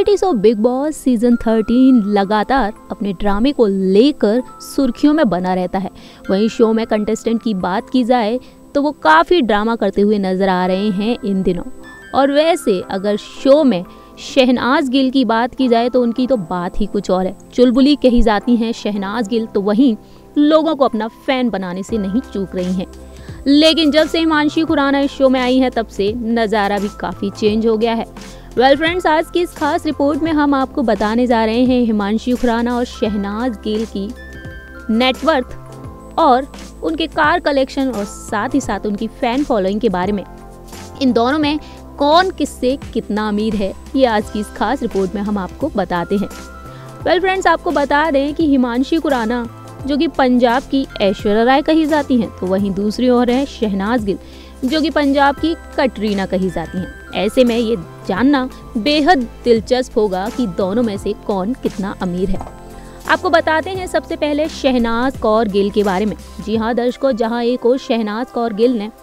Reality show Bigg Boss season 13 लगातार अपने ड्रामे को लेकर सुर्खियों में बना रहता है। वहीं शो में कंटेस्टेंट की बात की जाए तो वो काफ़ी ड्रामा करते हुए नजर आ रहे हैं इन दिनों। और वैसे अगर शो में शहनाज गिल की बात की जाए तो उनकी तो बात ही कुछ और है। चुलबुली कही जाती हैं शहनाज गिल, तो वहीं लोगों को अपना फैन बनाने से नहीं चूक रही हैं। लेकिन जब से हिमांशी खुराना इस शो में आई है तब से नज़ारा भी काफ़ी चेंज हो गया है। वेल फ्रेंड्स, आज की इस खास रिपोर्ट में हम आपको बताने जा रहे हैं हिमांशी खुराना और शहनाज गिल की नेटवर्थ और उनके कार कलेक्शन और साथ ही साथ उनकी फैन फॉलोइंग के बारे में। इन दोनों में कौन किससे कितना अमीर है, ये आज की इस खास रिपोर्ट में हम आपको बताते हैं। वेल फ्रेंड्स, आपको बता दें कि हिमांशी खुराना जो कि पंजाब की ऐश्वर्या राय कही जाती हैं, तो वहीं दूसरी ओर है शहनाज गिल जो कि पंजाब की कटरीना कही जाती हैं। ऐसे में ये जानना बेहद दिलचस्प होगा कि दोनों में से कौन कितना अमीर है। आपको बताते हैं सबसे पहले शहनाज कौर गिल के बारे में। जी हाँ दर्शकों, जहाँ एक और शहनाज कौर गिल ने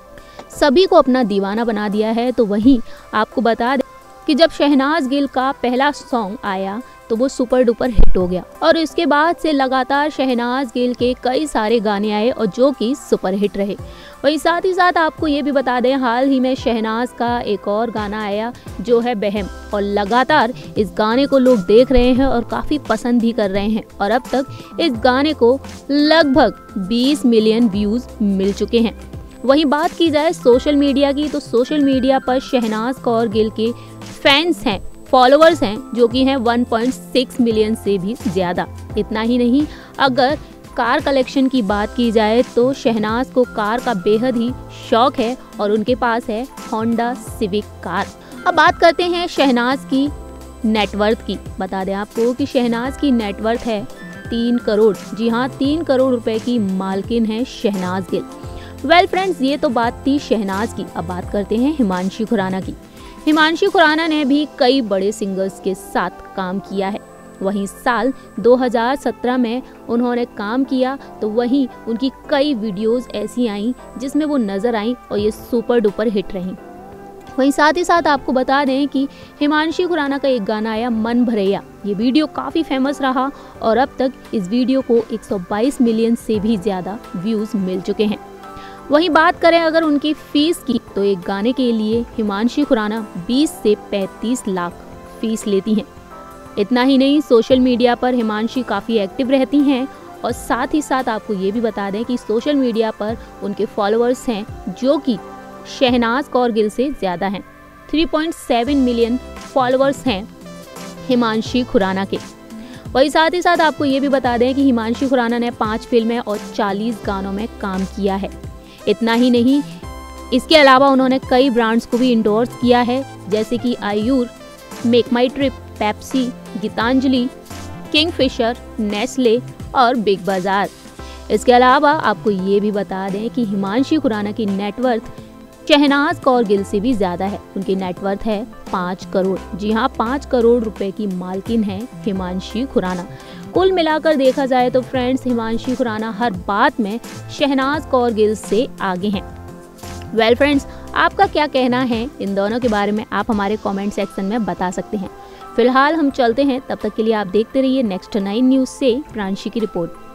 सभी को अपना दीवाना बना दिया है, तो वहीं आपको बता दें कि जब शहनाज गिल का पहला सॉन्ग आया तो वो सुपर डुपर हिट हो गया और इसके बाद से लगातार शहनाज गिल के कई सारे गाने आए और जो कि सुपर हिट रहे। वहीं साथ ही साथ आपको ये भी बता दें, हाल ही में शहनाज का एक और गाना आया जो है बहम, और लगातार इस गाने को लोग देख रहे हैं और काफ़ी पसंद भी कर रहे हैं। और अब तक इस गाने को लगभग 20 मिलियन व्यूज़ मिल चुके हैं। वहीं बात की जाए सोशल मीडिया की, तो सोशल मीडिया पर शहनाज कौर गिल के फैंस हैं, फॉलोअर्स हैं जो कि हैं 1.6 मिलियन से भी ज़्यादा। इतना ही नहीं, अगर कार कलेक्शन की बात की जाए तो शहनाज को कार का बेहद ही शौक है और उनके पास है होंडा सिविक कार। अब बात करते हैं शहनाज की नेटवर्थ की। बता दें आपको कि शहनाज की नेटवर्थ है 3 करोड़। जी हाँ, 3 करोड़ रुपए की मालकिन है शहनाज गिल। वेल फ्रेंड्स, ये तो बात थी शहनाज की। अब बात करते हैं हिमांशी खुराना की। हिमांशी खुराना ने भी कई बड़े सिंगर्स के साथ काम किया है। वहीं साल 2017 में उन्होंने काम किया तो वहीं उनकी कई वीडियोस ऐसी आईं जिसमें वो नज़र आईं और ये सुपर डुपर हिट रहीं। वहीं साथ ही साथ आपको बता दें कि हिमांशी खुराना का एक गाना आया मन भरैया। ये वीडियो काफ़ी फेमस रहा और अब तक इस वीडियो को 122 मिलियन से भी ज़्यादा व्यूज़ मिल चुके हैं। वहीं बात करें अगर उनकी फीस की, तो एक गाने के लिए हिमांशी खुराना 20 से 35 लाख फीस लेती हैं। इतना ही नहीं, सोशल मीडिया पर हिमांशी काफ़ी एक्टिव रहती हैं और साथ ही साथ आपको ये भी बता दें कि सोशल मीडिया पर उनके फॉलोअर्स हैं जो कि शहनाज कौर गिल से ज़्यादा हैं। 3.7 मिलियन फॉलोअर्स हैं हिमांशी खुराना के। वही साथ ही साथ आपको ये भी बता दें कि हिमांशी खुराना ने 5 फिल्में और 40 गानों में काम किया है। इतना ही नहीं, इसके अलावा उन्होंने कई ब्रांड्स को भी इंडोर्स किया है, जैसे कि Ayur, Make My Trip, Pepsi, Gitanjali, Kingfisher, Nestle और बिग बाजार। इसके अलावा आपको ये भी बता दें कि हिमांशी खुराना की नेटवर्थ शहनाज कौर गिल से भी ज़्यादा है। उनकी नेटवर्थ है 5 करोड़। जी हाँ, 5 करोड़ रुपए की मालकिन है हिमांशी खुराना। कुल मिलाकर देखा जाए तो फ्रेंड्स, हिमांशी खुराना हर बात में शहनाज कौर गिल से आगे हैं। वेल फ्रेंड्स, आपका क्या कहना है इन दोनों के बारे में, आप हमारे कमेंट सेक्शन में बता सकते हैं। फिलहाल हम चलते हैं, तब तक के लिए आप देखते रहिए नेक्स्ट 9 न्यूज़ से प्रांशी की रिपोर्ट।